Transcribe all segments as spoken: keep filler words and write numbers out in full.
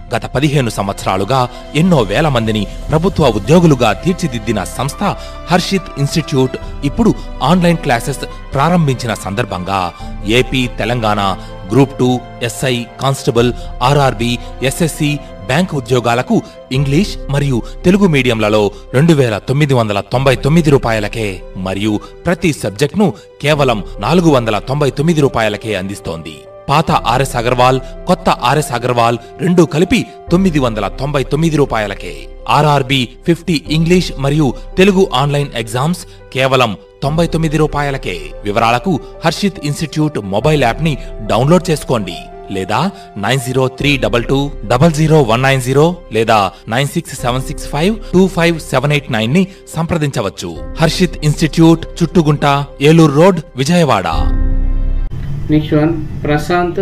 గత పదిహేను సంవత్సరాలుగా ఎన్నో వేల మందిని ప్రభుత్వ ఉద్యోగులుగా తీర్చిదిద్దిన సంస్థ హర్షిత్ ఇన్స్టిట్యూట్ ఇప్పుడు ఆన్లైన్ క్లాసెస్ ప్రారంభించిన సందర్భంగా AP, Telangana group two, SI, constable, RRB, SSC bank ఉద్యోగాలకు ఇంగ్లీష్ మరియు తెలుగు మీడియంలలో రెండు వేల తొమ్మిది వందల తొంభై తొమ్మిది రూపాయలకే మరియు ప్రతి సబ్జెక్ట్ను కేవలం నాలుగు వందల తొంభై తొమ్మిది రూపాయలకే అందిస్తోంది. పాత ఆర్ఎస్ అగర్వాల్, కొత్త ఆర్ఎస్ అగర్వాల్ రెండు కలిపి తొమ్మిది వందల తొంభై తొమ్మిది రూపాయలకే. ఆర్ఆర్బి ఫిఫ్టీ ఇంగ్లీష్ మరియు తెలుగు ఆన్లైన్ ఎగ్జామ్స్ కేవలం తొంభై తొమ్మిది రూపాయలకే. వివరాలకు హర్షిత్ ఇన్స్టిట్యూట్ మొబైల్ యాప్ ని డౌన్లోడ్ చేసుకోండి లేదా nine zero three double two double zero one nine zero లేదా nine six seven six five two five seven eight nine ని సంప్రదించవచ్చు. Harshit institute, Chuttugunta, Eluru road, Vijayawada. Next one, Prashant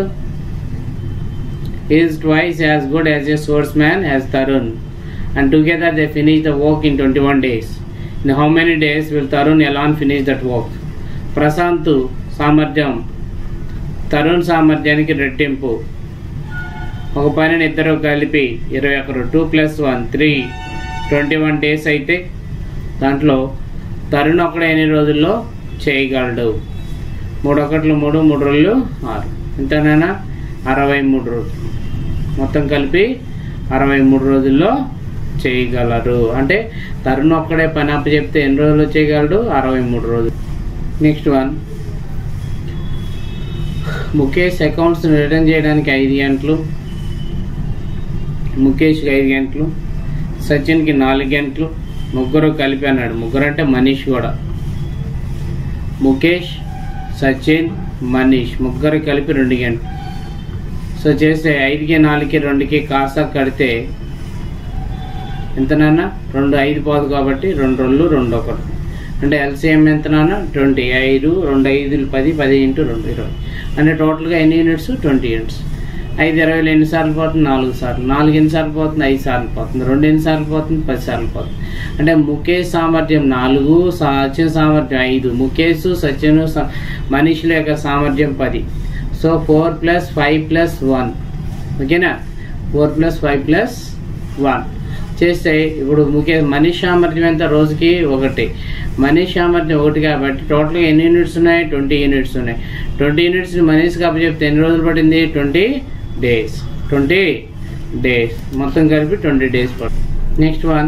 is twice as good as a swordsman as Tarun, and together they finish the work in twenty-one days. In how many days will Tarun alone finish that work? Prashant సామర్థ్యం తరుణ్ సామర్థ్యానికి రెట్టింపు. ఒక పనిని ఇద్దరు కలిపి ఇరవై ఒకరు two plus one three twenty one days అయితే దాంట్లో తరుణ్ ఒకడు ఎన్ని రోజుల్లో చేయగలడు? మూడు ఒకట్లు మూడు, మూడు రోజులు ఆరు, ఎంతనైనా అరవై మూడు రోజులు. మొత్తం కలిపి అరవై మూడు రోజుల్లో చేయగలరు. అంటే తరుణ్ ఒక్కడే పని అప్పు చెప్తే ఎన్ని రోజుల్లో చేయగలడు? అరవై మూడు రోజులు. Next one, Mukesh accounts return చేయడానికి ఐదు గంటలు, ముఖేష్కి ఐదు గంటలు, సచిన్కి నాలుగు గంటలు, ముగ్గురు కలిపి అన్నాడు. ముగ్గురు అంటే మనీష్ కూడా. ముఖేష్, సచిన్, మనీష్ ముగ్గురు కలిపి రెండు గంటలు. సో చేస్తే ఐదుకి నాలుగుకి రెండుకి కాసా కడితే ఎంతనన్నా రెండు ఐదు పోదు కాబట్టి రెండు రెండు రెండు ఒకటి అంటే ఎల్సిఎం ఎంతనన్నా ట్వంటీ. ఐదు రెండు ఐదులు పది, పది ఇంటూ రెండు ఇరవై అంటే టోటల్గా ఎన్ని యూనిట్స్? Twenty units. ఐదు ఇరవైలో ఎన్నిసార్లు పోతుంది? నాలుగు సార్లు. నాలుగు ఎన్నిసార్లు పోతుంది? ఐదు సార్లు పోతుంది. రెండు ఎన్నిసార్లు పోతుంది? పది సార్లు పోతుంది. అంటే ముఖేష్ సామర్థ్యం నాలుగు, సచిన్ సామర్థ్యం ఐదు, ముఖేష్, సచిన్, మనీష్ల యొక్క సామర్థ్యం పది. So four plus five plus one, ఓకేనా? Four plus five plus one చేస్తే ఇప్పుడు ముఖేష్ మనీష్ సామర్థ్యం ఎంత? రోజుకి ఒకటి. మనీష్ సామర్థ్యం ఒకటి కాబట్టి టోటల్గా ఎన్ని యూనిట్స్ ఉన్నాయి? ట్వంటీ యూనిట్స్ ఉన్నాయి. ట్వంటీ యూనిట్స్ మనీష్ కాబట్టి చెప్తే ఎన్ని రోజులు పడింది? Twenty days. ట్వంటీ డేస్ మొత్తం కలిపి ట్వంటీ డేస్ పడుతుంది. Next one,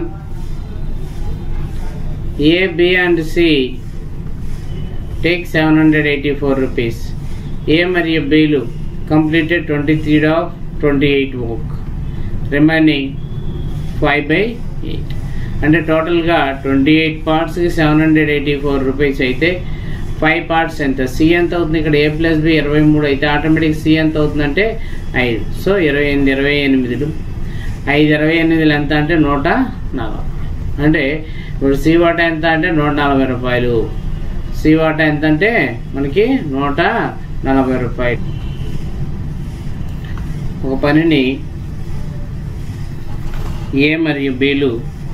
A, B and C take seven hundred eighty-four rupees. A మరియు Bలు completed twenty-three of twenty-eight work, remaining five by eight. అంటే టోటల్గా ట్వంటీ ఎయిట్ పార్ట్స్కి seven hundred eighty four rupees అయితే five parts ఎంత? C ఎంత అవుతుంది? ఇక్కడ ఏ plus B ఇరవై మూడు అయితే ఆటోమేటిక్ సి ఎంత అవుతుందంటే ఐదు. సో ఇరవై ఎనిమిది ఇరవై ఎనిమిదిలు ఐదు ఇరవై ఎనిమిదిలు ఎంత అంటే నూట నలభై. అంటే ఇప్పుడు సి వాటా ఎంత అంటే నూట నలభై రూపాయలు. సి వాటా ఎంత అంటే మనకి నూట నలభై రూపాయలు. ఒక పనిని ఏ మరియు బిలు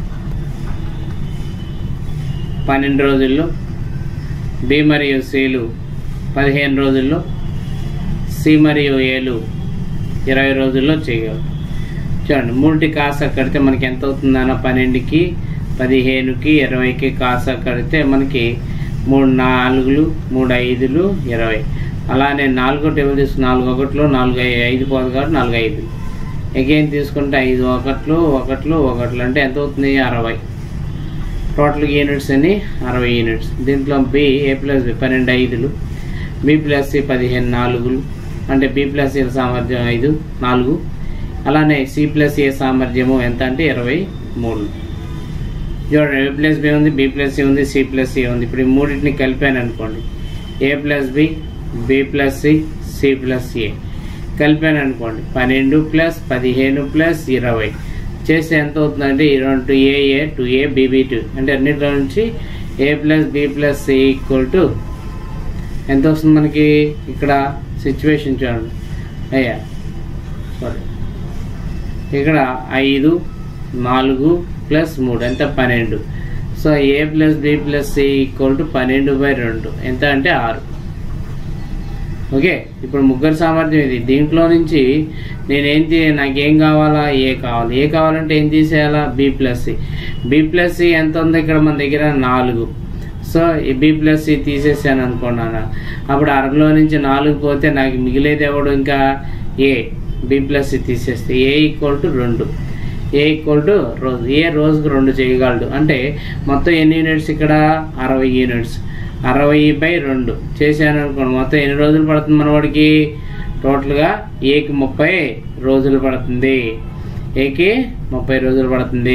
పన్నెండు రోజుల్లో, బి మరియు సిలు పదిహేను రోజుల్లో, సి మరియు ఏలు ఇరవై రోజుల్లో చేయగలరు. చూడండి, మూడుటి కాసా కడితే మనకి ఎంత అవుతుందన్న పన్నెండుకి, పదిహేనుకి, ఇరవైకి కాసా కడితే మనకి మూడు నాలుగులు, మూడు ఐదులు, ఇరవై. అలానే నాలుగో టేబుల్ తీసుకుని నాలుగు ఒకట్లు, నాలుగు ఐదు పోదు కాబట్టి నాలుగు ఐదు. అగైన్ తీసుకుంటే ఐదు ఒకట్లు, ఒకట్లు, ఒకట్లు అంటే ఎంత అవుతుంది? అరవై. టోటల్ యూనిట్స్ అని అరవై యూనిట్స్. దీంట్లో బి ఏ ప్లస్ బి పన్నెండు ఐదులు, బి ప్లస్ సి పదిహేను నాలుగులు అంటే బి ప్లస్ సి సామర్థ్యం ఐదు నాలుగు. అలానే సి ప్లస్ ఏ సామర్థ్యము ఎంత అంటే ఇరవై మూడు. చూడండి, ఏ ప్లస్ బి ఉంది, బి ప్లస్ సి ఉంది, సి ప్లస్ సి ఉంది. ఇప్పుడు ఈ మూడింటిని కలిపాను అనుకోండి, A plus B, B plus C, C plus A కలిపాను అనుకోండి, పన్నెండు ప్లస్ పదిహేను ప్లస్ ఇరవై చేస్తే ఎంత అవుతుందంటే టూ ఏఏ టూ ఏ బీబీ టూ అంటే అన్నింటిలో నుంచి A plus B plus C equal to ఎంత వస్తుంది మనకి? ఇక్కడ సిచ్యువేషన్ చూడండి అయ్యా, సారీ, ఇక్కడ ఐదు నాలుగు ప్లస్ మూడు ఎంత? పన్నెండు. So A plus B plus C equal to పన్నెండు బై రెండు ఎంత అంటే ఆరు. ఓకే, ఇప్పుడు ముగ్గురు సామర్థ్యం ఇది. దీంట్లో నుంచి నేనేం తీ నాకేం కావాలా, ఏ కావాలి. ఏ కావాలంటే ఏం తీసేయాలా, B plus C. B plus C ఎంత ఉంది ఇక్కడ మన దగ్గర, నాలుగు. సో ఈ బి ప్లస్ సి తీసేసాను అనుకున్నాను. అప్పుడు అరలో నుంచి నాలుగు పోతే నాకు మిగిలేది ఎవడు, ఇంకా ఏ. బి ప్లస్ సి తీసేస్తే ఏ ఈక్వల్ టు రెండు. ఏ ఈక్వల్ టు రోజు. ఏ రోజుకు రెండు చేయగలడు. అంటే మొత్తం ఎన్ని యూనిట్స్ ఇక్కడ, అరవై యూనిట్స్. అరవై బై రెండు చేశాను అనుకోండి, మొత్తం ఎన్ని రోజులు పడుతుంది మనవాడికి, టోటల్గా ఏకి ముప్పై రోజులు పడుతుంది. ఏకి ముప్పై రోజులు పడుతుంది.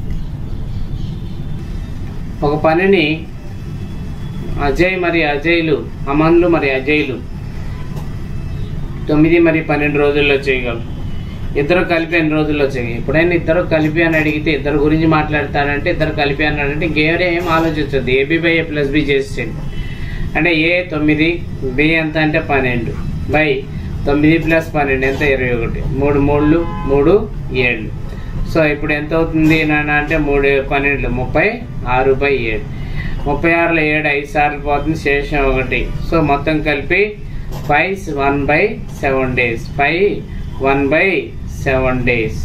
ఒక పనిని అజయ్ మరి అజయ్లు, అమన్లు మరి అజయ్లు తొమ్మిది మరి పన్నెండు రోజుల్లో చేయగలరు. ఇద్దరు కలిపి ఎన్ని రోజుల్లో చేయగలరు. ఎప్పుడైనా ఇద్దరు కలిపి అని అడిగితే ఇద్దరు గురించి మాట్లాడతాడంటే, ఇద్దరు కలిపి అన్నాడంటే ఇంకేరే ఏం ఆలోచించద్దు, AB by A plus B చేసేయండి. అంటే ఏ తొమ్మిది, బి ఎంత అంటే పన్నెండు, బై తొమ్మిది ప్లస్ పన్నెండు ఎంత, ఇరవై ఒకటి. మూడు మూడు మూడు ఏళ్ళు. సో ఇప్పుడు ఎంత అవుతుంది నాన్న అంటే, మూడు పన్నెండు ముప్పై ఆరు బై ఏడు. ముప్పై ఆరులో ఏడు ఐదు సార్లు పోతుంది, శేషం ఒకటి. సో మొత్తం కలిపి five one by seven days. Five one by seven days.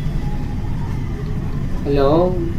Hello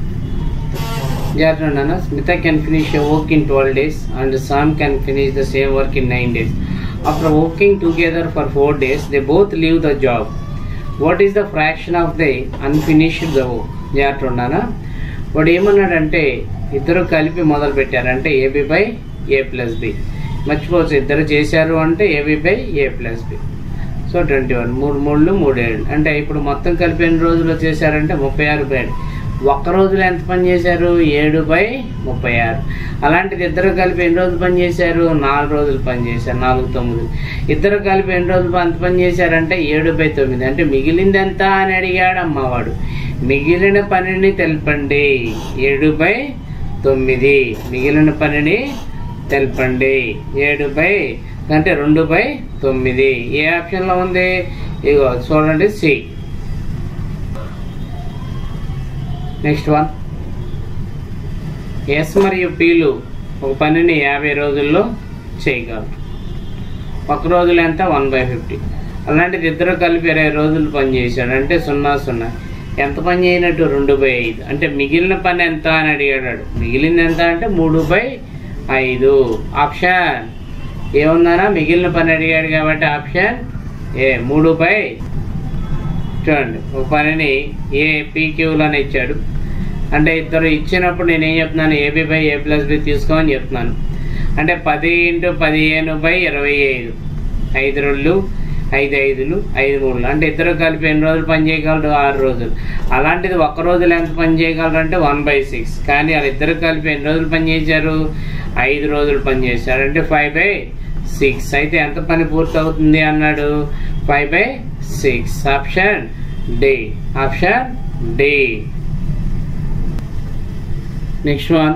Nana, Smita can finish a work in twelve days and Sam can finish the same work in nine days. After working together for four days, they both leave the job. What is the fraction of the unfinished the work? Nana, వాడు ఏమన్నాడంటే ఇద్దరు కలిపి మొదలు పెట్టారంటే AB by A plus B. మర్చిపోవచ్చు, ఇద్దరు చేశారు అంటే AB by A plus B. So twenty one మూడు మూడు మూడు ఏడు అంటే ఇప్పుడు మొత్తం కలిపి ఎన్ని రోజులు చేశారంటే ముప్పై ఆరు బై ఏడు. ఒక్క రోజులో ఎంత పని చేశారు, ఏడు బై ముప్పై ఆరు. అలాంటిది ఇద్దరు కలిపి ఎన్ని రోజులు పని చేశారు, నాలుగు రోజులు పని చేశారు. నాలుగు తొమ్మిది. ఇద్దరు కలిపి ఎన్ని రోజులు అంత పని చేశారంటే ఏడు బై తొమ్మిది. అంటే మిగిలింది ఎంత అని అడిగాడు అమ్మవాడు. మిగిలిన పనిని తెలపండి. ఏడు బై తొమ్మిది మిగిలిన పనిని తెలపండి. ఏడు బై అంటే రెండు బై తొమ్మిది. ఏ ఆప్షన్లో ఉంది, ఇగో చూడండి, సి. నెక్స్ట్ వన్, ఎస్ మరియు పీలు ఒక పనిని యాభై రోజుల్లో చేయగలరు. ఒక రోజులు ఎంత, వన్ బై ఫిఫ్టీ. అలాంటిది ఇద్దరు కలిపి ఇరవై రోజులు పని చేశాడు అంటే సున్నా సున్నా. ఎంత పని చేయనట్టు, రెండు బై ఐదు. అంటే మిగిలిన పని ఎంత అని అడిగాడు. మిగిలింది ఎంత అంటే మూడు బై ఐదు. ఆప్షన్ ఏముందనా, మిగిలిన పని అడిగాడు కాబట్టి ఆప్షన్ ఏ, మూడు బై. చూడండి, ఒక పనిని ఏ పీక్యూలు అని ఇచ్చాడు అంటే ఇద్దరు ఇచ్చినప్పుడు నేనేం చెప్తున్నాను, AB by A plus B తీసుకోమని చెప్తున్నాను. అంటే పది ఇంటూ పదిహేను బై ఇరవై ఐదు. ఐదు రెండు ఐదు ఐదులు ఐదు మూడులు. అంటే ఇద్దరు కలిపి ఎన్ని రోజులు పని చేయగలరు, ఆరు రోజులు. అలాంటిది ఒక్క రోజులు ఎంత పని చేయగలరు అంటే వన్ బై సిక్స్. కానీ వాళ్ళ ఇద్దరు కలిపి ఎన్ని రోజులు పని చేశారు, ఐదు రోజులు పని చేశారు. అంటే ఫైవ్ బై సిక్స్. అయితే ఎంత పని పూర్తి అవుతుంది అన్నాడు, five by six. Option D. Option D. Next one,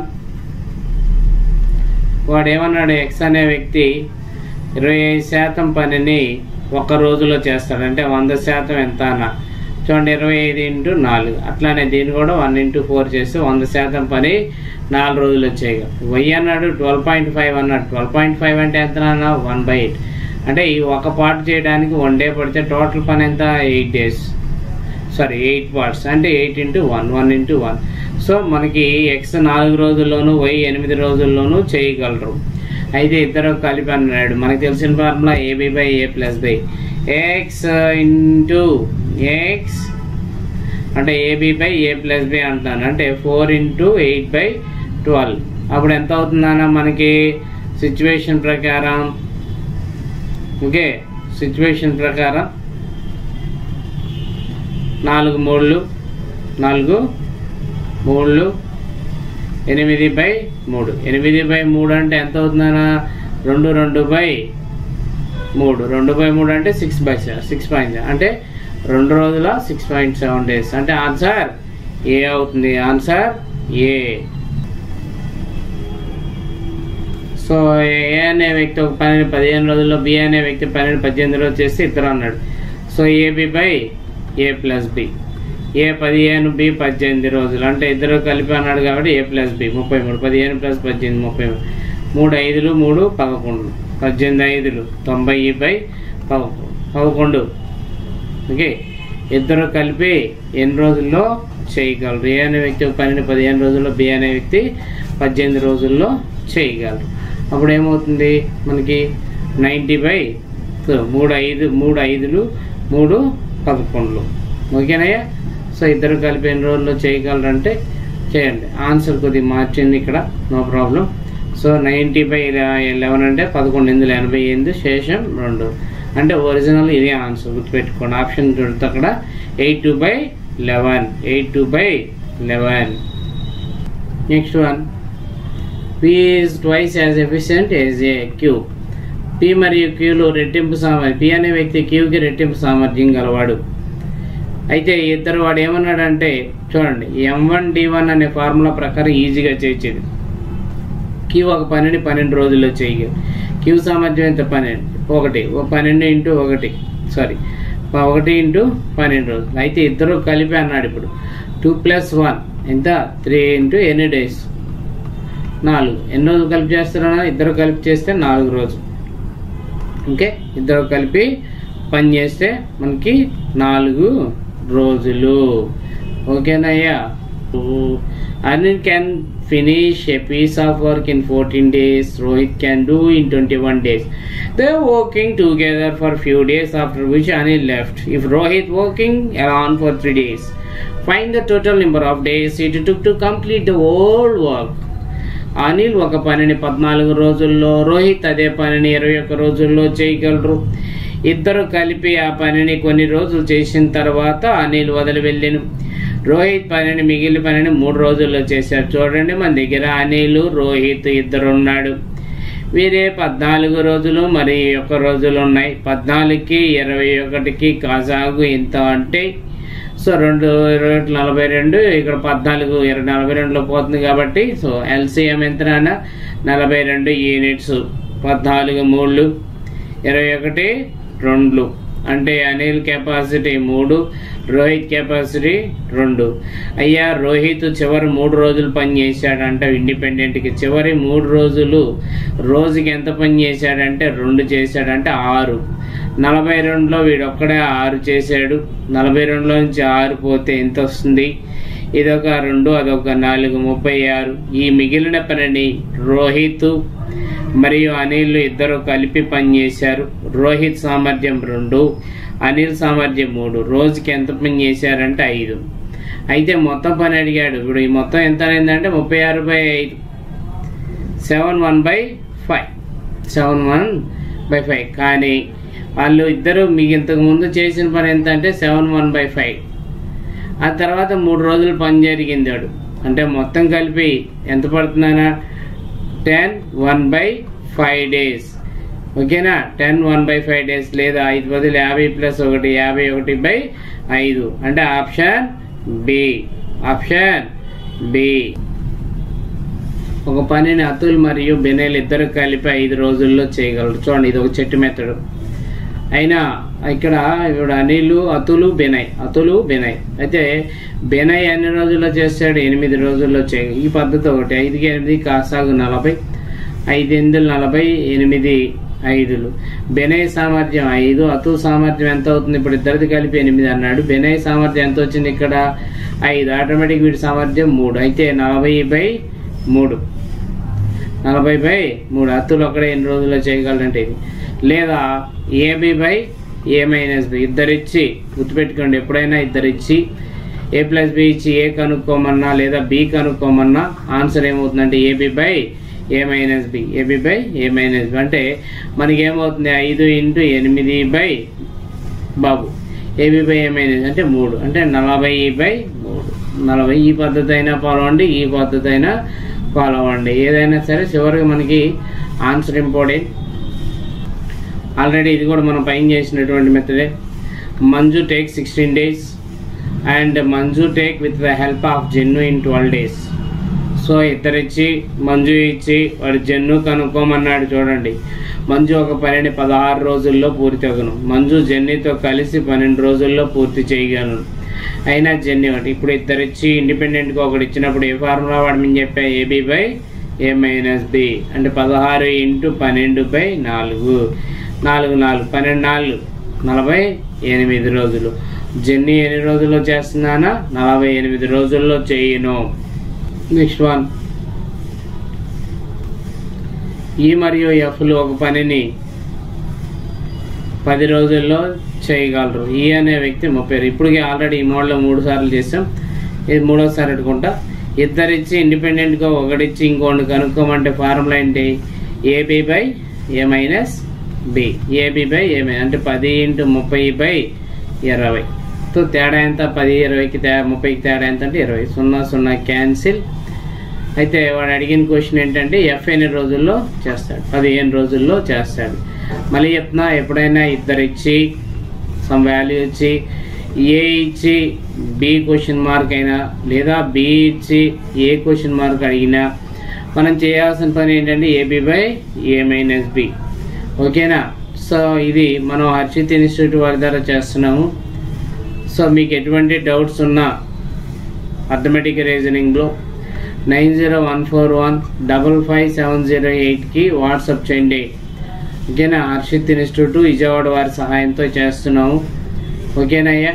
వాడు ఏమన్నాడు, ఎక్స్ అనే వ్యక్తి ఇరవై ఐదు శాతం పనిని ఒక రోజులో చేస్తాడు. అంటే వంద శాతం ఎంత అన్న చూడండి, ఇరవై ఐదు ఇంటూ నాలుగు. అట్లానే దీన్ని కూడా వన్ ఇంటూ ఫోర్ చేస్తే వంద శాతం పని నాలుగు రోజులు వచ్చేయగా. వై అన్నాడు ట్వెల్వ్ పాయింట్ ఫైవ్ అన్నాడు. ట్వెల్వ్ పాయింట్ ఫైవ్ అంటే ఎంత అన్న, వన్ బై ఎయిట్. అంటే ఈ ఒక పార్ట్ చేయడానికి వన్ డే పడితే టోటల్ పని ఎంత, eight days sorry eight parts. అంటే eight into one, one into one. So మనకి ఎక్స్ నాలుగు రోజుల్లోనూ వై ఎనిమిది రోజుల్లోనూ చేయగలరు. అయితే ఇద్దరు కలిపి అన్నాడు. మనకు తెలిసిన formula AB by A plus by X into X అంటే AB by A plus by అంటున్నాను. అంటే four into eight by twelve. అప్పుడు ఎంత అవుతుందన్న మనకి సిచ్యువేషన్ ప్రకారం, ఓకే సిచ్యువేషన్ ప్రకారం నాలుగు మూడు నాలుగు మూడు ఎనిమిది బై మూడు. ఎనిమిది బై మూడు అంటే ఎంత అవుతుందన్న, రెండు రెండు బై మూడు. రెండు బై మూడు అంటే six by seven six point seven అంటే రెండు రోజుల సిక్స్ పాయింట్ సెవెన్ డేస్. అంటే ఆన్సర్ ఏ అవుతుంది. ఆన్సర్ ఏ. సో ఏ అనే వ్యక్తి ఒక పన్నెండు పదిహేను రోజుల్లో, బి అనే వ్యక్తి పన్నెండు పద్దెనిమిది రోజులు చేస్తే ఇద్దరు అన్నాడు. So AB by A plus B. A పదిహేను, బి పద్దెనిమిది రోజులు. అంటే ఇద్దరు కలిపి అన్నాడు కాబట్టి ఏ ప్లస్ బి ముప్పై మూడు. పదిహేను ప్లస్ పద్దెనిమిది ముప్పై మూడు. మూడు ఐదులు మూడు పదకొండు, పద్దెనిమిది ఐదులు తొంభై బై పదకొండు పదకొండు ఓకే. ఇద్దరు కలిపి ఎన్ని రోజుల్లో చేయగలరు? ఏ అనే వ్యక్తి పన్నెండు పదిహేను రోజుల్లో, బి అనే వ్యక్తి పద్దెనిమిది రోజుల్లో చేయగలరు. అప్పుడు ఏమవుతుంది మనకి నైంటీ బై మూడు ఐదు మూడు ఐదులు మూడు పదకొండులు ఓకేనయ్యా. సో ఇద్దరు కలిపి ఎన్ని రోజుల్లో చేయగలరంటే చేయండి. ఆన్సర్ కొద్దిగా మార్చింది ఇక్కడ, no problem. So ninety by eleven అంటే పదకొండు ఎనిమిది ఎనభై ఎనిమిది శేషం రెండు అంటే ఒరిజినల్ ఇదే ఆన్సర్, గుర్తుపెట్టుకోండి. ఆప్షన్ చూడండి అక్కడ eight two by eleven eight two by eleven. Next one, P is twice as efficient as a Q. P మరియు Qలు రెట్టింపు సామర్థ్యం, P అనే వ్యక్తి Qకి రెట్టింపు సామర్థ్యం గలవాడు. అయితే ఇద్దరు వాడు ఏమన్నాడంటే చూడండి, ఎం వన్ డి వన్ అనే ఫార్ములా ప్రకారం ఈజీగా చేసేది. Q ఒక పనిని పన్నెండు రోజుల్లో చేయగలరు. Q సామర్థ్యం ఎంత? పన్నెండు. ఒకటి పన్నెండు ఇంటూ ఒకటి సారీ ఒకటి ఇంటూ పన్నెండు రోజులు. అయితే ఇద్దరు కలిపి అన్నాడు. ఇప్పుడు టూ ప్లస్ వన్ ఎంత? త్రీ ఇంటూ ఎన్ని డేస్? నాలుగు. ఎన్ని రోజులు కలిపి చేస్తారన్నా? ఇద్దరు కలిపి చేస్తే నాలుగు రోజులు. ఓకే, ఇద్దరు కలిపి పని చేస్తే మనకి నాలుగు రోజులు. ఓకేనయ్యా. Anil can finish a piece of work in fourteen days. Rohit can do in twenty-one days. They are working together for few days, after which Anil left. If Rohit working around for three days, find the total number of days it took to complete the whole work. Anil ఒక పనిని పద్నాలుగు రోజుల్లో, రోహిత్ అదే పనిని ఇరవై ఒక్క రోజుల్లో చేయగలరు. ఇద్దరు కలిపి ఆ పనిని కొన్ని రోజులు చేసిన తర్వాత అనిల్ వదిలి వెళ్ళాను. రోహిత్ పనిని మిగిలిన పనిని మూడు రోజుల్లో చేశారు. చూడండి, మన దగ్గర అనిల్ రోహిత్ ఇద్దరు ఉన్నాడు. వీరే పద్నాలుగు రోజులు మరి ఒక్క రోజులు ఉన్నాయి. పద్నాలుగుకి ఇరవై ఒకటికి కాసాగు ఎంత అంటే సో రెండు ఇరవై ఒకటి నలభై రెండు, ఇక్కడ పద్నాలుగు ఇరవై నలభై రెండులో పోతుంది కాబట్టి సో ఎల్సిఎం ఎంత నాన్న? నలభై రెండు యూనిట్స్. పద్నాలుగు మూడు ఇరవై ఒకటి రెండు అంటే అనిల్ కెపాసిటీ మూడు, రోహిత్ కెపాసిటీ రెండు. అయ్యా రోహిత్ చివరి మూడు రోజులు పని చేశాడంటే ఇండిపెండెంట్కి చివరి మూడు రోజులు రోజుకి ఎంత పని చేశాడంటే రెండు చేశాడంటే ఆరు. నలభై రెండులో వీడు ఒక్కడే ఆరు చేశాడు. నలభై రెండులో నుంచి ఆరు పోతే ఎంత వస్తుంది? ఇదొక రెండు అదొక నాలుగు, ముప్పై ఆరు. ఈ మిగిలిన పనిని రోహిత్ మరియు అనిల్ ఇద్దరు కలిపి పనిచేశారు. రోహిత్ సామర్థ్యం రెండు, అనిల్ సామర్థ్యం మూడు. రోజుకి ఎంత పని చేశారంటే ఐదు. అయితే మొత్తం పని అడిగాడు. ఇప్పుడు ఈ మొత్తం ఎంత అయిందంటే ముప్పై ఆరు బై ఐదు, seven one by five seven one by five కానీ వాళ్ళు ఇద్దరు మీకు ఇంతకు ముందు చేసిన పని ఎంత అంటే సెవెన్ వన్ బై ఫైవ్. ఆ తర్వాత మూడు రోజులు పని జరిగింది వాడు. అంటే మొత్తం కలిపి ఎంత పడుతుందన్నా? Ten one by five days. ఓకేనా? Ten one by five days లేదా ఐదు బదులు యాభై ప్లస్ ఒకటి యాభై ఒకటి బై ఐదు అంటే ఆప్షన్ బి. Option B. ఒక పనిని అతుల్ మరియు బెనైల్ ఇద్దరు కలిపి ఐదు రోజుల్లో చేయగలరు. చూడండి, ఇది ఒక చెట్టు మెత్తడు. అయినా ఇక్కడ ఇప్పుడు అనిల్ అతులు బెనై అతులు బెనై అయితే బెనై ఎన్ని రోజుల్లో చేస్తాడు? ఎనిమిది రోజుల్లో చేయ. ఈ పద్ధతి ఒకటి. ఐదుకి ఎనిమిది కాసాగు నలభై, ఐదు ఎనిమిది నలభై, ఎనిమిది ఐదులు. బెనై సామర్థ్యం ఐదు, అతుల్ సామర్థ్యం ఎంత అవుతుంది? ఇప్పుడు ఇద్దరిది కలిపి ఎనిమిది అన్నాడు. బెనై సామర్థ్యం ఎంత వచ్చింది ఇక్కడ? ఐదు. ఆటోమేటిక్ వీడి సామర్థ్యం మూడు. అయితే నలభై బై మూడు నలభై బై మూడు. అతులు ఒక్కడే ఎన్ని రోజుల్లో చేయగలరంటే ఇది. లేదా AB by A minus B. ఇద్దరిచ్చి గుర్తుపెట్టుకోండి, ఎప్పుడైనా ఇద్దరిచ్చి ఏ ప్లస్ బి ఇచ్చి ఏ కనుక్కోమన్నా లేదా బి కనుక్కోమన్నా ఆన్సర్ ఏమవుతుందంటే AB by A minus B. AB by A minus B అంటే మనకి ఏమవుతుంది? ఐదు ఇంటూ ఎనిమిది బై బాబు ఏబి బై ఏ మైనస్ అంటే మూడు అంటే నలభై బై మూడు. నలభై. ఈ పద్ధతి అయినా ఫాలో అవ్వండి, ఈ పద్ధతి అయినా ఫాలో అవ్వండి. ఏదైనా సరే చివరికి మనకి ఆన్సర్ ఇంపార్టెంట్. ఆల్రెడీ ఇది కూడా మనం పైన చేసినటువంటి మెథడే. Manju take sixteen days and Manju take with the help of Jennu in twelve days. So ఇద్దరిచ్చి మంజు ఇచ్చి వాడు జెన్ను కనుక్కోమన్నాడు. చూడండి, మంజు ఒక పనిని పదహారు రోజుల్లో పూర్తి అవ్వను. మంజు జెన్నీతో కలిసి పన్నెండు రోజుల్లో పూర్తి చేయగలను. అయినా జెన్నీ ఒకటి. ఇప్పుడు ఇద్దరిచ్చి ఇండిపెండెంట్గా ఒకటి ఇచ్చినప్పుడు ఏ ఫార్ములా వాడమని చెప్పా? AB by A minus B అంటే పదహారు ఇంటూ పన్నెండు బై నాలుగు నాలుగు నాలుగు పన్నెండు నాలుగు నలభై ఎనిమిది రోజులు. జర్నీ ఎన్ని రోజుల్లో చేస్తున్నానా? నలభై ఎనిమిది రోజుల్లో చేయను. నెక్స్ట్ వన్, ఈ మరియు ఎఫ్లు ఒక పనిని పది రోజుల్లో చేయగలరు. ఈ అనే వ్యక్తి ముప్పై. ఇప్పటికే ఆల్రెడీ ఈ మోడల్లో మూడు సార్లు చేసాం, ఇది మూడోసారి పెట్టుకుంటా. ఇద్దరిచ్చి ఇండిపెండెంట్గా ఒకటిచ్చి ఇంకోటి కనుక్కోమంటే ఫార్ములా ఏంటి? AB by A minus B. AB by A minus అంటే పది ఇంటూ ముప్పై బై ఇరవై. తో తేడా ఎంత? పది ఇరవైకి తే ముప్పైకి తేడా ఎంత అంటే ఇరవై. సున్నా సున్నా క్యాన్సిల్. అయితే వాడు అడిగిన క్వశ్చన్ ఏంటంటే ఎఫ్ ఎన్ని రోజుల్లో చేస్తాడు? పదిహేను రోజుల్లో చేస్తాడు. మళ్ళీ చెప్తున్నా, ఎప్పుడైనా ఇద్దరు ఇచ్చి సమ్ వాల్యూ ఇచ్చి ఏ ఇచ్చి బి క్వశ్చన్ మార్క్ అయినా లేదా బి ఇచ్చి ఏ క్వశ్చన్ మార్క్ అడిగినా మనం చేయాల్సిన పని ఏంటంటే AB by A minus B. ఓకేనా? సో ఇది మనం హర్షిత్ ఇన్స్టిట్యూట్ వారి ద్వారా చేస్తున్నాము. సో మీకు ఎటువంటి డౌట్స్ ఉన్నా అర్థమెటిక్ రీజనింగ్లో nine zero one four one double five seven zero ఎయిట్కి వాట్సాప్ చేయండి. ఓకేనా? హర్షిత్ ఇన్స్టిట్యూట్ విజయవాడ వారి సహాయంతో చేస్తున్నాము. ఓకేనయ్యా?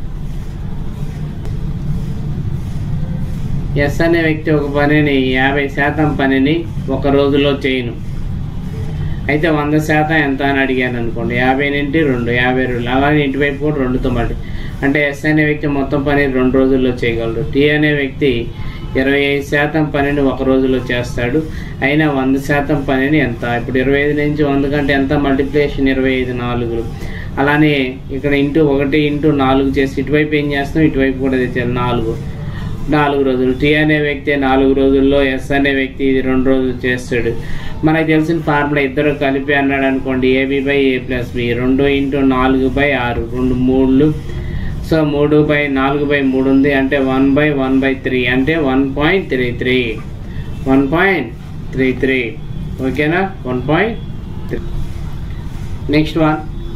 ఎస్ అనే వ్యక్తి ఒక పనిని యాభై శాతం పనిని ఒక రోజులో చేయను. అయితే వంద శాతం ఎంత అని అడిగాను అనుకోండి, యాభై నుండి రెండు యాభై రెండు అలానే ఇంటివైపు కూడా రెండుతో మళ్ళీ అంటే ఎస్ అనే వ్యక్తి మొత్తం పని రెండు రోజుల్లో చేయగలరు. టీ అనే వ్యక్తి ఇరవై ఐదు శాతం పనిని ఒక రోజులో చేస్తాడు. అయినా వంద శాతం పనిని ఎంత? ఇప్పుడు ఇరవై ఐదు నుంచి వంద కంటే ఎంత? మల్టిప్లికేషన్ ఇరవై ఐదు నాలుగులు. అలానే ఇక్కడ ఇంటూ ఒకటి ఇంటూ నాలుగు చేసి ఇటువైపు ఏం చేస్తాం, ఇటువైపు కూడా తెచ్చారు నాలుగు నాలుగు రోజులు. టీ అనే వ్యక్తి నాలుగు రోజుల్లో, ఎస్ అనే వ్యక్తి ఇది రెండు రోజులు చేస్తాడు. మనకు తెలిసిన ఫార్ములా ఇద్దరు కలిపి అన్నాడు అనుకోండి, AB by A plus B. రెండు ఇంటూ నాలుగు బై ఆరు, రెండు మూడులు. సో మూడు బై నాలుగు బై మూడు ఉంది అంటే one by one by three అంటే one point three three one point three three ఓకేనా? One point three. Next one,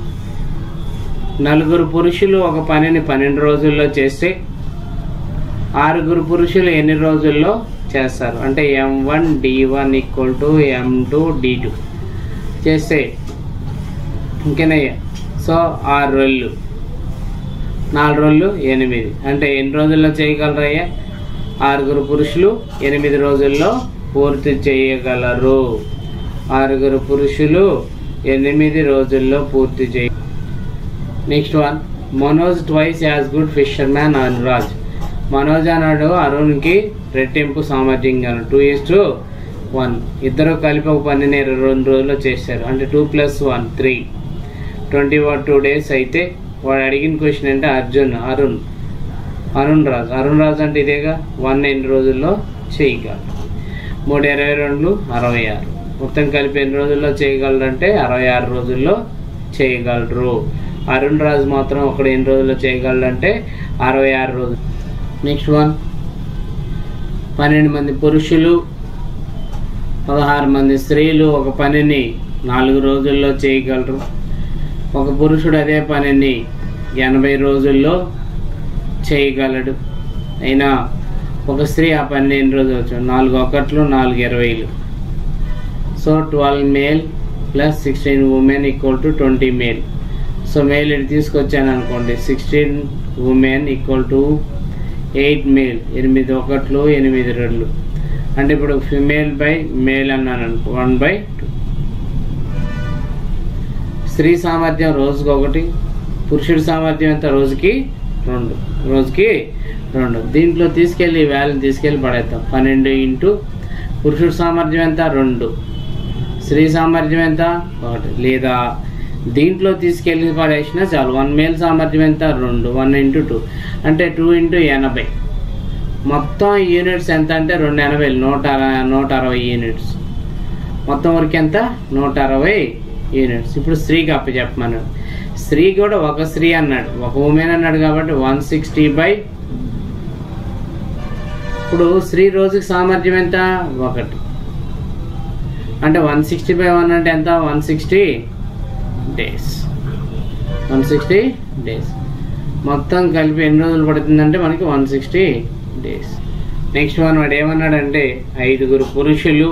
నలుగురు పురుషులు ఒక పనిని పన్నెండు రోజుల్లో చేస్తే ఆరుగురు పురుషులు ఎన్ని రోజుల్లో చేస్తారు? అంటే M one D one equal to M two D two చేస్తే ఇంకేనయ్యా. సో ఆరు రోజులు, నాలుగు రోజులు ఎనిమిది అంటే ఎన్ని రోజుల్లో చేయగలరయ్యా? ఆరుగురు పురుషులు ఎనిమిది రోజుల్లో పూర్తి చేయగలరు. ఆరుగురు పురుషులు ఎనిమిది రోజుల్లో పూర్తి చేయ. Next one, Manoj twice as good fisherman Anuraj. Manoj అన్నాడు అరుణ్కి రెట్టింపు సామర్థ్యం గాను టూ ఈస్ టు వన్. ఇద్దరు కలిపి ఒక పనిని రెండు రోజుల్లో చేశారు అంటే two plus one three. Twenty one two days అయితే వాడు అడిగిన క్వశ్చన్ అంటే అర్జున్ అరుణ్ అరుణ్ రాజ్ అరుణ్ రాజ్ అంటే ఇదేగా. వన్ ఎన్ని రోజుల్లో చేయగలరు? మూడు ఇరవై రెండు అరవై ఆరు. మొత్తం కలిపి ఎన్ని రోజుల్లో చేయగలరు అంటే అరవై ఆరు రోజుల్లో చేయగలరు. అరుణ్ రాజ్ మాత్రం ఒకడు ఎన్ని రోజుల్లో చేయగలరు అంటే అరవై ఆరు రోజులు. నెక్స్ట్ వన్, పన్నెండు మంది పురుషులు పదహారు మంది స్త్రీలు ఒక పనిని నాలుగు రోజుల్లో చేయగలరు. ఒక పురుషుడు అదే పనిని ఎనభై రోజుల్లో చేయగలడు. అయినా ఒక స్త్రీ ఆ పని ఎన్ని రోజులు వచ్చు? నాలుగు ఒకట్లు నాలుగు ఇరవైలు. So twelve male plus sixteen women equal to twenty male. So male ఇది తీసుకొచ్చాను అనుకోండి, sixteen women equal to eight male. ఎనిమిది ఒకట్లు ఎనిమిది రెండు అంటే ఇప్పుడు ఫిమేల్ బై మేల్ అన్నాను అనుకో వన్ బై టూ. స్త్రీ సామర్థ్యం రోజుకి ఒకటి, పురుషుడి సామర్థ్యం ఎంత? రోజుకి రెండు రోజుకి రెండు. దీంట్లో తీసుకెళ్ళి వాల్యూని తీసుకెళ్ళి పడేద్దాం. పన్నెండు ఇంటూ పురుషుడి సామర్థ్యం ఎంత? రెండు. స్త్రీ సామర్థ్యం ఎంత? ఒకటి. లేదా దీంట్లో తీసుకెళ్ళి పడేసినా చాలు. వన్ మేల్ సామర్థ్యం ఎంత? రెండు. వన్ ఇంటూ టూ అంటే టూ ఇంటూ ఎనభై. మొత్తం యూనిట్స్ ఎంత అంటే రెండు ఎనభై నూట నూట అరవై యూనిట్స్. మొత్తం వరకు ఎంత? నూట అరవై యూనిట్స్. ఇప్పుడు స్త్రీకి అప్ప చెప్పమన్నాడు. స్త్రీ కూడా ఒక స్త్రీ అన్నాడు, ఒక ఉమెన్ అన్నాడు కాబట్టి వన్ సిక్స్టీ బై. ఇప్పుడు స్త్రీ రోజుకి సామర్థ్యం ఎంత? ఒకటి. అంటే వన్ సిక్స్టీ బై వన్ అంటే ఎంత? One sixty days. One sixty days మొత్తం కలిపి ఎన్ని రోజులు పడుతుందంటే మనకి one sixty days. Next one వాడు ఏమన్నాడంటే ఐదుగురు పురుషులు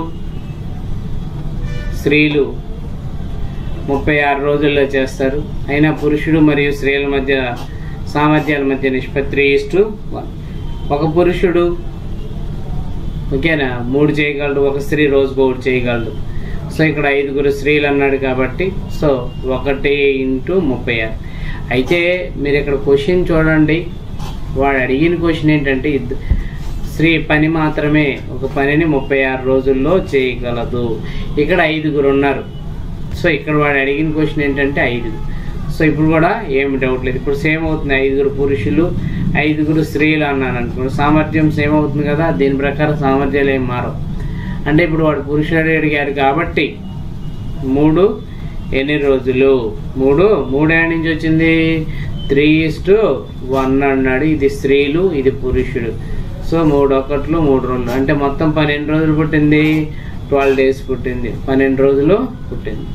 స్త్రీలు ముప్పై ఆరు రోజుల్లో చేస్తారు. అయినా పురుషుడు మరియు స్త్రీల మధ్య సామర్థ్యాల మధ్య నిష్పత్తి త్రీ ఇస్టు వన్. ఒక పురుషుడు ఓకేనా మూడు చేయగలడు, ఒక స్త్రీ రోజుకు ఒకటి చేయగలడు. సో ఇక్కడ ఐదుగురు స్త్రీలు అన్నాడు కాబట్టి సో ఒకటి ఇంటూ ముప్పై ఆరు. అయితే మీరు ఇక్కడ క్వశ్చన్ చూడండి, వాడు అడిగిన క్వశ్చన్ ఏంటంటే స్త్రీ పని మాత్రమే ఒక పనిని ముప్పై ఆరు రోజుల్లో చేయగలదు. ఇక్కడ ఐదుగురు ఉన్నారు. సో ఇక్కడ వాడు అడిగిన క్వశ్చన్ ఏంటంటే ఐదుగురు. సో ఇప్పుడు కూడా ఏమి డౌట్ లేదు. ఇప్పుడు సేమ్ అవుతుంది, ఐదుగురు పురుషులు ఐదుగురు స్త్రీలు అన్నాను అనుకో, సామర్థ్యం సేమ్ అవుతుంది కదా. దీని ప్రకారం సామర్థ్యాలు ఏం మారవు. అంటే ఇప్పుడు వాడు పురుషుడు అడిగారు కాబట్టి మూడు ఎన్ని రోజులు, మూడు మూడు ఏడు నుంచి వచ్చింది త్రీ ఇస్టు వన్ అన్నాడు. ఇది స్త్రీలు ఇది పురుషుడు. సో మూడు ఒకట్లు మూడు రోజులు అంటే మొత్తం పన్నెండు రోజులు పుట్టింది, ట్వెల్వ్ డేస్ పుట్టింది, పన్నెండు రోజులు పుట్టింది.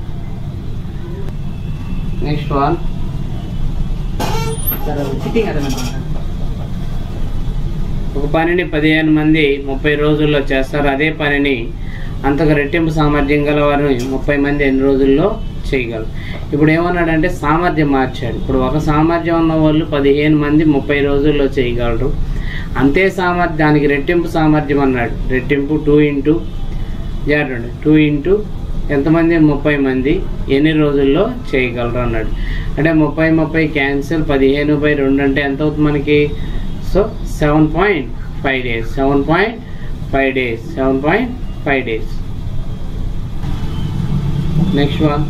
నెక్స్ట్ వన్ ఒక పనిని పదిహేను మంది ముప్పై రోజుల్లో చేస్తారు. అదే పనిని అంతకు రెట్టింపు సామర్థ్యం గల వారిని ముప్పై మంది ఎన్ని రోజుల్లో చేయగలరు. ఇప్పుడు ఏమన్నాడంటే సామర్థ్యం మార్చాడు. ఇప్పుడు ఒక సామర్థ్యం ఉన్న వాళ్ళు పదిహేను మంది ముప్పై రోజుల్లో చేయగలరు. అంతే సామర్థ్యానికి రెట్టింపు సామర్థ్యం అన్నాడు. రెట్టింపు టూ ఇంటూ జాగ్రత్త టూ ఇంటూ ఎంతమంది ముప్పై మంది ఎన్ని రోజుల్లో చేయగలరు అన్నాడు. అంటే ముప్పై ముప్పై క్యాన్సిల్, పదిహేను బై రెండు అంటే ఎంత అవుతుంది మనకి? So seven point five days seven point five days seven point five days. Next one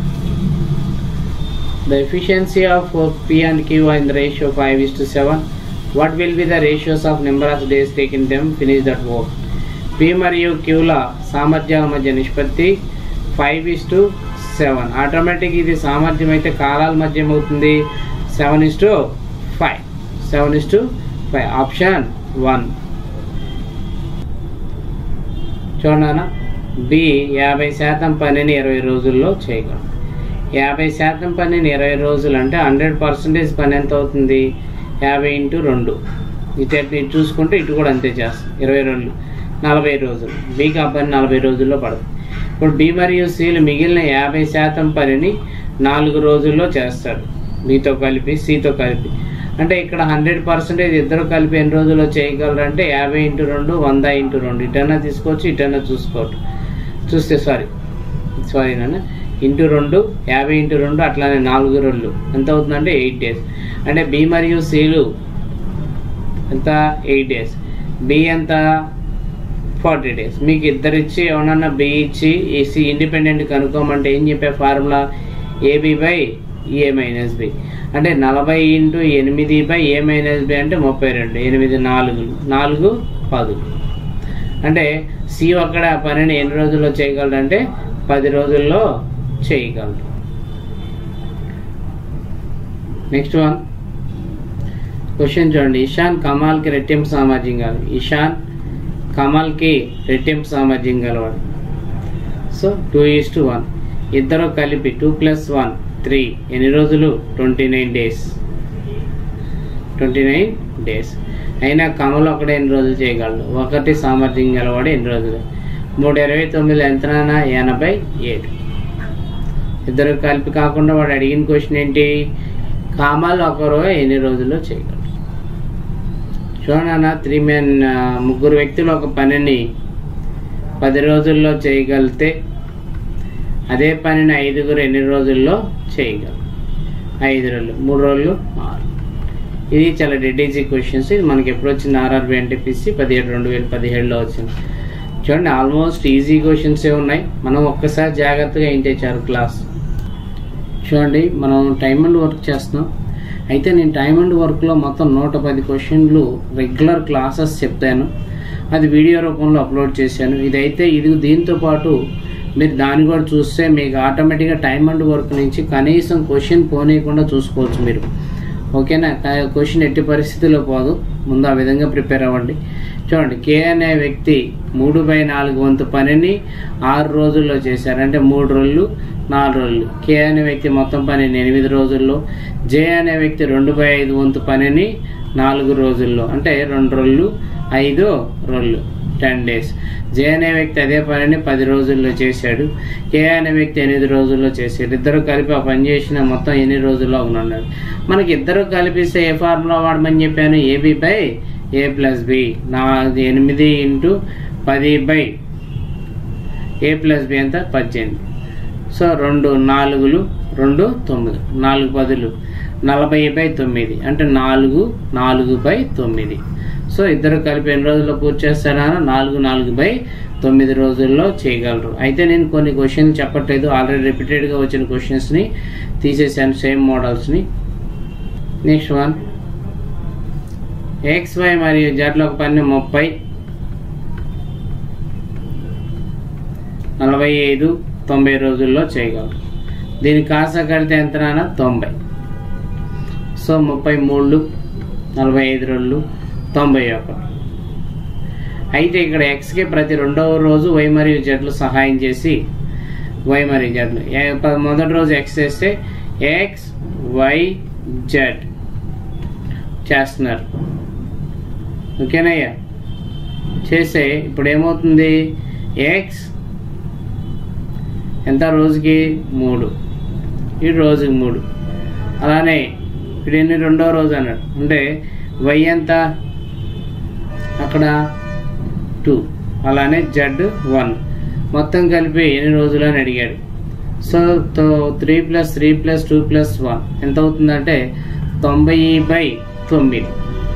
the efficiency of P and Q in the ratio five is to seven. What will be the ratios of number of days taken them finish that work? P మరియు Qల సామర్థ్యాల మధ్య నిష్పత్తి five is to seven. Automatic ఇది సామర్థ్యం అయితే కాలాల మధ్య ఏమవుతుంది? Seven is to five seven is to five. Option one చూడనా. బి యాభై శాతం పనిని ఇరవై రోజుల్లో చేయగలరు. యాభై శాతం పనిని ఇరవై రోజులు అంటే హండ్రెడ్ పర్సెంటేజ్ పని ఎంత అవుతుంది? యాభై ఇంటూ రెండు. ఇటు ఇటు చూసుకుంటే ఇటు కూడా అంతే చేస్తాం. ఇరవై రెండు నలభై రోజులు. బికి ఆ పని నలభై రోజుల్లో పడుతుంది. ఇప్పుడు బి మరియు సిలు మిగిలిన యాభై శాతం పనిని నాలుగు రోజుల్లో చేస్తారు. బితో కలిపి సితో కలిపి. అంటే ఇక్కడ హండ్రెడ్ పర్సెంటేజ్ ఇద్దరు కలిపి ఎన్ని రోజుల్లో చేయగలరు అంటే యాభై ఇంటూ రెండు వంద ఇంటూ రెండు. ఇటన్నా తీసుకోవచ్చు ఇటన్నా చూసుకోవచ్చు. చూస్తే సారీ సారీ నాన్న ఇంటూ రెండు యాభై ఇంటూ రెండు అట్లానే నాలుగు రోజులు ఎంత అవుతుందంటే ఎయిట్ డేస్. అంటే బి మరియు సిలు ఎంత? Eight days. బి ఎంత? Forty days. మీకు ఇద్దరు ఇచ్చి ఏమన్నా బి ఇచ్చి సి ఇండిపెండెంట్ కనుక్కోమంటే ఏం చెప్పే formula? AB by A minus B. అంటే నలభై ఇంటూ ఎనిమిది బై ఏ మైనస్ బి అంటే ముప్పై రెండు. ఎనిమిది నాలుగు నాలుగు పది. అంటే సి ఒక్కడ పనిని ఎన్ని రోజుల్లో చేయగలడు అంటే పది రోజుల్లో చేయగలడు. నెక్స్ట్ వన్ క్వశ్చన్ చూడండి. ఇషాన్ కమాల్కి రెట్టింపు సామర్థ్యం కాదు. ఇషాన్ కమల్కి రెట్టింపు సామర్థ్యం గలవాడు. So two is to one. ఇద్దరు కలిపి టూ ప్లస్ వన్ త్రీ ఎన్ని రోజులు? Twenty nine days twenty nine days. అయినా కమల్ ఒకటే ఎన్ని రోజులు చేయగలడు? ఒకటి సామర్థ్యం గలవాడు ఎన్ని రోజులు? మూడు ఇరవై తొమ్మిది ఎంతనా? ఎనభై ఏడు. ఇద్దరు కలిపి కాకుండా వాడు అడిగిన క్వశ్చన్ ఏంటి? కమల్ ఒకరు ఎన్ని రోజుల్లో చేయగలడు? చూడనా త్రీ మెన్ ముగ్గురు వ్యక్తులు ఒక పనిని పది రోజుల్లో చేయగలిగితే అదే పనిని ఐదుగురు ఎన్ని రోజుల్లో చేయగలరు? ఐదు రోజులు మూడు రోజులు ఆరు. ఇది చాలా డెడ్ ఈజీ క్వశ్చన్స్. ఇది మనకి ఎప్పుడు వచ్చింది? ఆర్ఆర్బి ఎన్టీపీసీ పదిహేడు రెండు వేల పదిహేడులో వచ్చింది. చూడండి ఆల్మోస్ట్ ఈజీ క్వశ్చన్సే ఉన్నాయి. మనం ఒక్కసారి జాగ్రత్తగా ఏంటి చారు క్లాస్ చూడండి. మనం టైమ్ అండ్ వర్క్ చేస్తున్నాం. అయితే నేను టైమ్ అండ్ వర్క్లో మొత్తం నూట పది క్వశ్చన్లు రెగ్యులర్ క్లాసెస్ చెప్తాను. అది వీడియో రూపంలో అప్లోడ్ చేశాను. ఇదైతే ఇది దీంతో పాటు మీరు దాన్ని కూడా చూస్తే మీకు ఆటోమేటిక్గా టైమ్ అండ్ వర్క్ నుంచి కనీసం క్వశ్చన్ పోనీయకుండా చూసుకోవచ్చు మీరు. ఓకేనా? క్వశ్చన్ ఎట్టి పరిస్థితుల్లో పోదు. ముందు ఆ విధంగా ప్రిపేర్ అవ్వండి. చూడండి కే అనే వ్యక్తి మూడు బై నాలుగు వంతు పనిని ఆరు రోజుల్లో చేశారు. అంటే మూడు రోజులు నాలుగు రోజులు. కే అనే వ్యక్తి మొత్తం పనిని ఎనిమిది రోజుల్లో. జే అనే వ్యక్తి రెండు బై ఐదు వంతు పనిని నాలుగు రోజుల్లో అంటే రెండు రోజులు ఐదు రోజులు టెన్ డేస్. జే అనే వ్యక్తి అదే పనిని పది రోజుల్లో చేశాడు. ఏ అనే వ్యక్తి ఎనిమిది రోజుల్లో చేశాడు. ఇద్దరు కలిపి ఆ పని చేసిన మొత్తం ఎన్ని రోజుల్లో అవునున్నాడు. మనకి ఇద్దరు కలిపిస్తే ఏ ఫార్ములా వాడమని చెప్పాను? AB by A plus B. నా ఎనిమిది ఇంటూ పది బై ఏ ప్లస్ బి ఎంత? పద్దెనిమిది. సో రెండు నాలుగులు రెండు తొమ్మిది, నాలుగు పదులు నలభై బై తొమ్మిది అంటే నాలుగు నాలుగు బై తొమ్మిది. సో ఇద్దరు కలిపి ఎన్ని రోజుల్లో పూర్తి చేస్తారా? నాలుగు నాలుగు బై తొమ్మిది రోజుల్లో చేయగలరు. అయితే నేను కొన్ని క్వశ్చన్స్ చెప్పట్లేదు, ఆల్రెడీ రిపీటెడ్గా వచ్చిన క్వశ్చన్స్ని తీసేసాను, సేమ్ మోడల్స్ని. నెక్స్ట్ వన్, ఎక్స్ వై మరియు జెడ్ల ఒక పని ముప్పై, నలభై ఐదు, తొంభై రోజుల్లో చేయగలరు. దీని కాస కడితే ఎంత నాన్న? తొంభై. సో ముప్పై మూడు, నలభై ఐదు రోజులు, తొంభై ఒకటి. అయితే ఇక్కడ ఎక్స్కి ప్రతి రెండవ రోజు వై మరియు జెడ్లు సహాయం చేసి వై మరియు జెడ్లు మొదటి రోజు ఎక్స్ చేస్తే ఎక్స్ వై జెడ్ చేస్తున్నారు. ఓకేనయ్యా? చేస్తే ఇప్పుడు ఏమవుతుంది? ఎక్స్ ఎంత రోజుకి? మూడు. ఈ రోజుకి మూడు. అలానే ఇప్పుడు ఎన్ని? రెండో రోజు అన్నాడు అంటే వై ఎంత అక్కడ? టూ. అలానే జెడ్ వన్. మొత్తం కలిపి ఎన్ని రోజులు అని అడిగాడు. So three plus three plus two plus one ఎంత అవుతుందంటే తొంభై బై తొమ్మిది.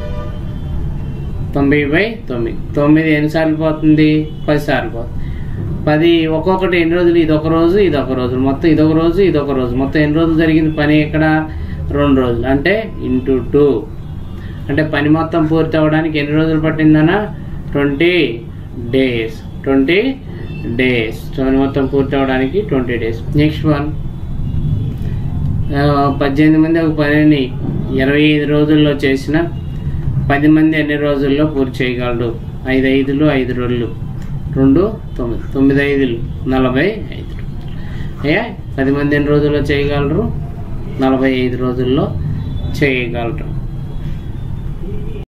తొంభై బై తొమ్మిది. తొమ్మిది ఎన్నిసార్లు పోతుంది? పది సార్లు పోతుంది. పది ఒక్కొక్కటి ఎన్ని రోజులు? ఇది ఒక రోజు, ఇది ఒక రోజు, మొత్తం ఇదొక రోజు, ఇదొక రోజు, మొత్తం ఎన్ని రోజులు జరిగింది పని ఇక్కడ? రెండు రోజులు. అంటే ఇంటూ టూ. అంటే పని మొత్తం పూర్తి అవ్వడానికి ఎన్ని రోజులు పట్టిందన్నా? Twenty days. ట్వంటీ డేస్ పని మొత్తం పూర్తి అవ్వడానికి ట్వంటీ డేస్. నెక్స్ట్ వన్, పద్దెనిమిది మంది ఒక పనిని ఇరవై ఐదు రోజుల్లో చేసిన పది మంది ఎన్ని రోజుల్లో పూర్తి చేయగలరు? ఐదు ఐదులు ఐదు రోజులు, రెండు తొమ్మిది, తొమ్మిది ఐదులు నలభై ఐదు. అయ్యా పది మంది ఎన్ని రోజుల్లో చేయగలరు? నలభై ఐదు రోజుల్లో చేయగలరు.